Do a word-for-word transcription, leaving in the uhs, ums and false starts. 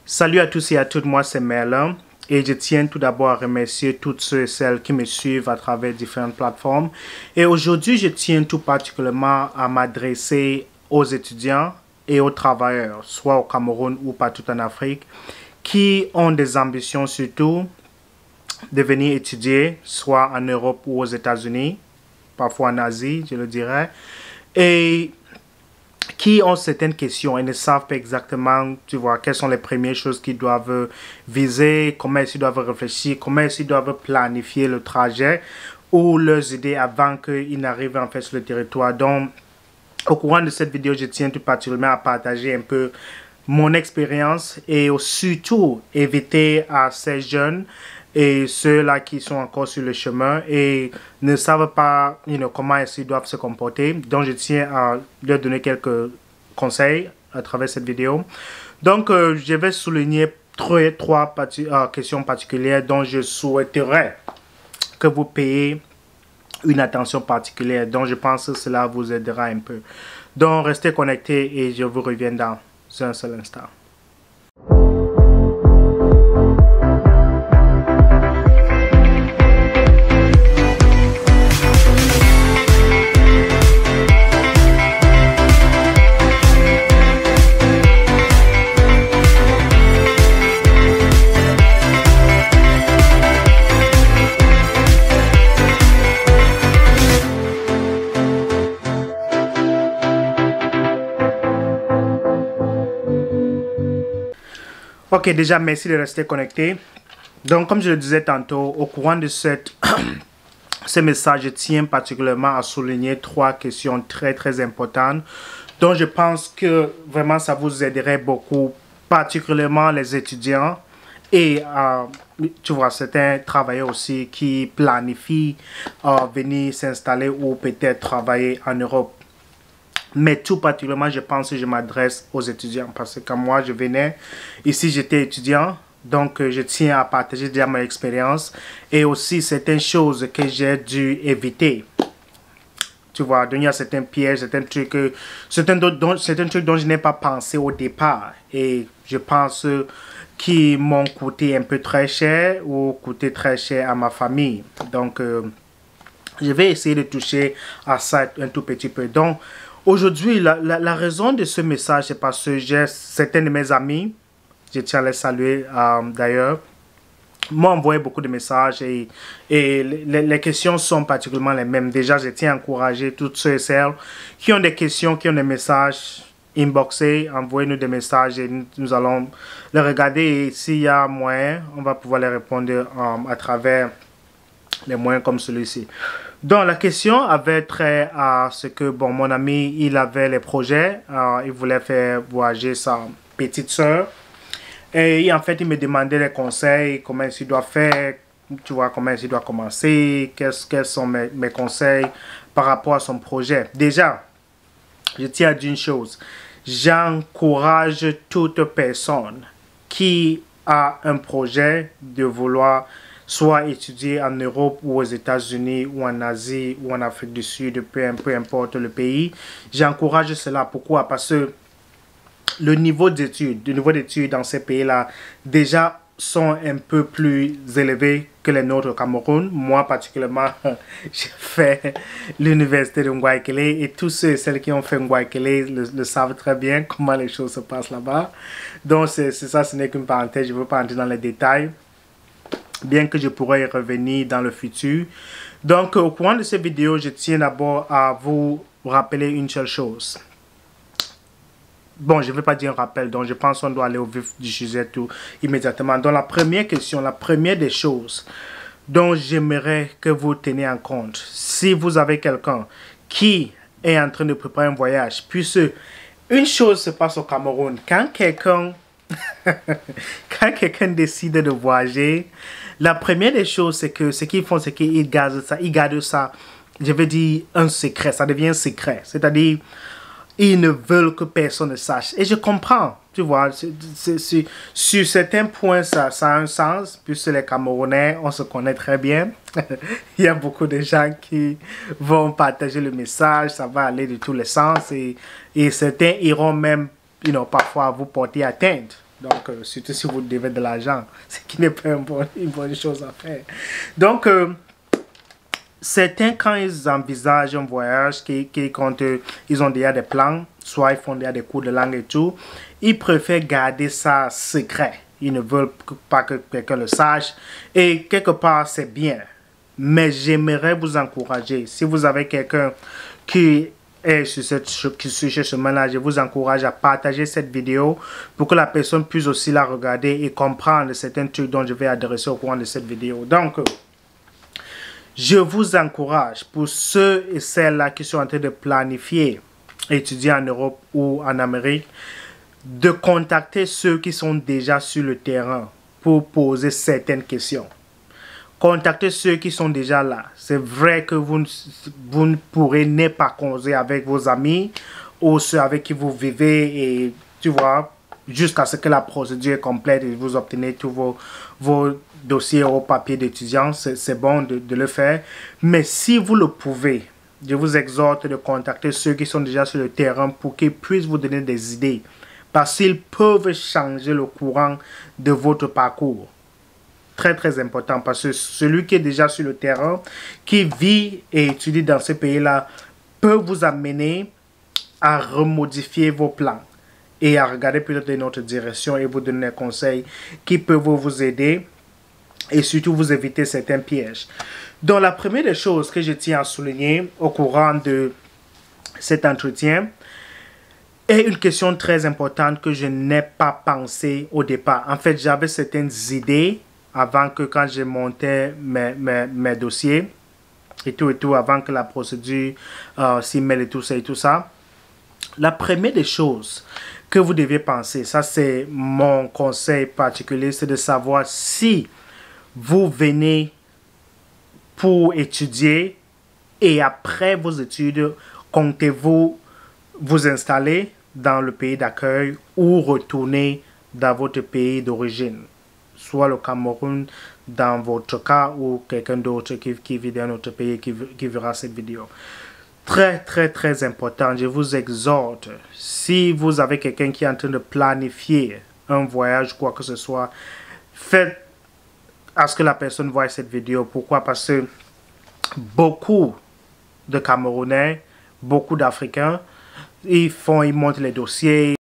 Salut à tous et à toutes, moi c'est Merlin et je tiens tout d'abord à remercier toutes ceux et celles qui me suivent à travers différentes plateformes. Et aujourd'hui, je tiens tout particulièrement à m'adresser aux étudiants et aux travailleurs, soit au Cameroun ou partout en Afrique, qui ont des ambitions surtout de venir étudier, soit en Europe ou aux États-Unis, parfois en Asie, je le dirais, et qui ont certaines questions et ne savent pas exactement, tu vois, quelles sont les premières choses qu'ils doivent viser, comment ils doivent réfléchir, comment ils doivent planifier le trajet ou leurs idées avant qu'ils n'arrivent en fait sur le territoire. Donc, au courant de cette vidéo, je tiens tout particulièrement à partager un peu mon expérience et surtout éviter à ces jeunes et ceux-là qui sont encore sur le chemin et ne savent pas you know, comment ils doivent se comporter. Donc, je tiens à leur donner quelques conseils à travers cette vidéo. Donc, euh, je vais souligner trois, trois euh, questions particulières dont je souhaiterais que vous payiez une attention particulière. Donc, je pense que cela vous aidera un peu. Donc, restez connectés et je vous reviens dans un seul instant. Ok, déjà, merci de rester connecté. Donc, comme je le disais tantôt, au courant de cette, ce message, je tiens particulièrement à souligner trois questions très, très importantes dont je pense que vraiment ça vous aiderait beaucoup, particulièrement les étudiants et, euh, tu vois, certains travailleurs aussi qui planifient euh, venir s'installer ou peut-être travailler en Europe. Mais tout particulièrement, je pense que je m'adresse aux étudiants parce que quand moi je venais ici, j'étais étudiant. Donc, je tiens à partager déjà mon expérience et aussi certaines choses que j'ai dû éviter. Tu vois, donc il y a certains pièges, certains trucs, certains, dont, certains trucs dont je n'ai pas pensé au départ. Et je pense qu'ils m'ont coûté un peu très cher ou coûté très cher à ma famille. Donc, euh, je vais essayer de toucher à ça un tout petit peu. Donc, aujourd'hui, la, la, la raison de ce message, c'est parce que j'ai certains de mes amis, je tiens à les saluer euh, d'ailleurs, m'ont envoyé beaucoup de messages et, et les, les questions sont particulièrement les mêmes. Déjà, je tiens à encourager toutes ceux et celles qui ont des questions, qui ont des messages, inboxés, envoyez-nous des messages et nous, nous allons les regarder et s'il y a moyen, on va pouvoir les répondre euh, à travers les moyens comme celui-ci. Donc, la question avait trait à ce que, bon, mon ami, il avait les projets, euh, il voulait faire voyager sa petite soeur. Et en fait, il me demandait des conseils, comment il doit faire, tu vois, comment il doit commencer, qu'est-ce, quels sont mes, mes conseils par rapport à son projet. Déjà, je tiens à dire une chose, j'encourage toute personne qui a un projet de vouloir soit étudier en Europe ou aux États-Unis ou en Asie ou en Afrique du Sud, peu, peu importe le pays. J'encourage cela. Pourquoi? Parce que le niveau d'études, le niveau d'études dans ces pays-là, déjà sont un peu plus élevés que les nôtres au Cameroun. Moi, particulièrement, j'ai fait l'université de Ngouaikele et tous ceux et celles qui ont fait Ngouaikele le, le savent très bien comment les choses se passent là-bas. Donc, c'est ça, ce n'est qu'une parenthèse. Je ne veux pas entrer dans les détails, bien que je pourrais y revenir dans le futur. Donc, au courant de cette vidéo, je tiens d'abord à vous rappeler une seule chose. Bon, je ne vais pas dire un rappel, donc je pense qu'on doit aller au vif du sujet tout immédiatement. Donc, la première question, la première des choses dont j'aimerais que vous teniez en compte, si vous avez quelqu'un qui est en train de préparer un voyage, puisque une chose se passe au Cameroun, quand quelqu'un quand quelqu'un décide de voyager, la première des choses, c'est que ce qu'ils font, c'est qu'ils gardent ça, ils gardent ça, je vais dire, un secret, ça devient un secret. C'est-à-dire, ils ne veulent que personne ne sache. Et je comprends, tu vois, c'est, c'est, c'est, sur certains points, ça, ça a un sens, puisque les Camerounais, on se connaît très bien. Il y a beaucoup de gens qui vont partager le message, ça va aller de tous les sens, et, et certains iront même, you know, parfois vous porter atteinte. Donc, euh, surtout si vous devez de l'argent, ce qui n'est pas une bonne, une bonne chose à faire. Donc, euh, certains, quand ils envisagent un voyage, qui, qui, quand euh, ils ont déjà des plans, soit ils font déjà des cours de langue et tout, ils préfèrent garder ça secret. Ils ne veulent pas que quelqu'un le sache. Et quelque part, c'est bien. Mais j'aimerais vous encourager. Si vous avez quelqu'un qui est sur cette qui suit ce chemin-là, je vous encourage à partager cette vidéo pour que la personne puisse aussi la regarder et comprendre certains trucs dont je vais adresser au courant de cette vidéo. Donc, je vous encourage, pour ceux et celles-là qui sont en train de planifier étudier en Europe ou en Amérique, de contacter ceux qui sont déjà sur le terrain pour poser certaines questions. Contactez ceux qui sont déjà là. C'est vrai que vous, vous ne pourrez ne pas causer avec vos amis ou ceux avec qui vous vivez et tu vois, jusqu'à ce que la procédure est complète et vous obtenez tous vos, vos dossiers ou papiers d'étudiant. C'est bon de, de le faire. Mais si vous le pouvez, je vous exhorte de contacter ceux qui sont déjà sur le terrain pour qu'ils puissent vous donner des idées. Parce qu'ils peuvent changer le courant de votre parcours. Très très important parce que celui qui est déjà sur le terrain, qui vit et étudie dans ce pays-là, peut vous amener à remodifier vos plans et à regarder peut-être dans une autre direction et vous donner des conseils qui peuvent vous aider et surtout vous éviter certains pièges. Donc la première des choses que je tiens à souligner au courant de cet entretien est une question très importante que je n'ai pas pensé au départ. En fait, j'avais certaines idées avant que quand je montais mes, mes, mes dossiers et tout et tout, avant que la procédure euh, s'y mêle et tout ça et tout ça. La première des choses que vous devez penser, ça c'est mon conseil particulier, c'est de savoir si vous venez pour étudier et après vos études, comptez-vous vous installer dans le pays d'accueil ou retourner dans votre pays d'origine. Soit le Cameroun dans votre cas ou quelqu'un d'autre qui, qui vit dans notre pays qui, qui verra cette vidéo. Très, très, très important. Je vous exhorte, si vous avez quelqu'un qui est en train de planifier un voyage, quoi que ce soit, faites à ce que la personne voie cette vidéo. Pourquoi? Parce que beaucoup de Camerounais, beaucoup d'Africains, ils font, ils montent les dossiers.